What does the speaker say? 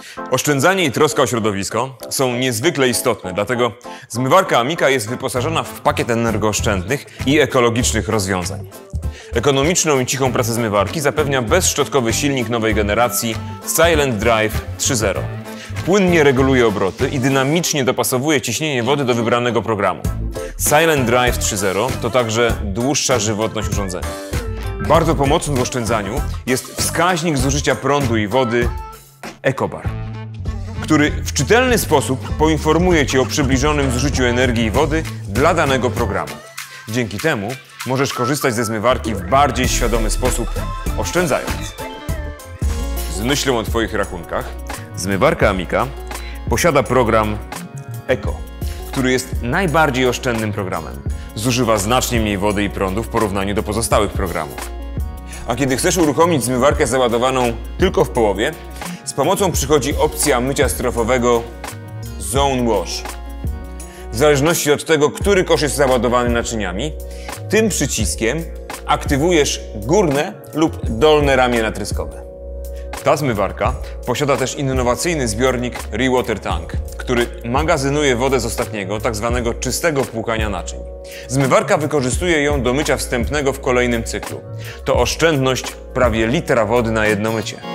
Oszczędzanie i troska o środowisko są niezwykle istotne, dlatego zmywarka Amica jest wyposażona w pakiet energooszczędnych i ekologicznych rozwiązań. Ekonomiczną i cichą pracę zmywarki zapewnia bezszczotkowy silnik nowej generacji Silent Drive 3.0. Płynnie reguluje obroty i dynamicznie dopasowuje ciśnienie wody do wybranego programu. Silent Drive 3.0 to także dłuższa żywotność urządzenia. Bardzo pomocny w oszczędzaniu jest wskaźnik zużycia prądu i wody EcoBar, który w czytelny sposób poinformuje Cię o przybliżonym zużyciu energii i wody dla danego programu. Dzięki temu możesz korzystać ze zmywarki w bardziej świadomy sposób, oszczędzając. Z myślą o Twoich rachunkach, zmywarka Amica posiada program Eco, który jest najbardziej oszczędnym programem. Zużywa znacznie mniej wody i prądu w porównaniu do pozostałych programów. A kiedy chcesz uruchomić zmywarkę załadowaną tylko w połowie, z pomocą przychodzi opcja mycia strofowego Zone Wash. W zależności od tego, który kosz jest załadowany naczyniami, tym przyciskiem aktywujesz górne lub dolne ramię natryskowe. Ta zmywarka posiada też innowacyjny zbiornik ReWater Tank, który magazynuje wodę z ostatniego, tzw. czystego płukania naczyń. Zmywarka wykorzystuje ją do mycia wstępnego w kolejnym cyklu. To oszczędność prawie litra wody na jedno mycie.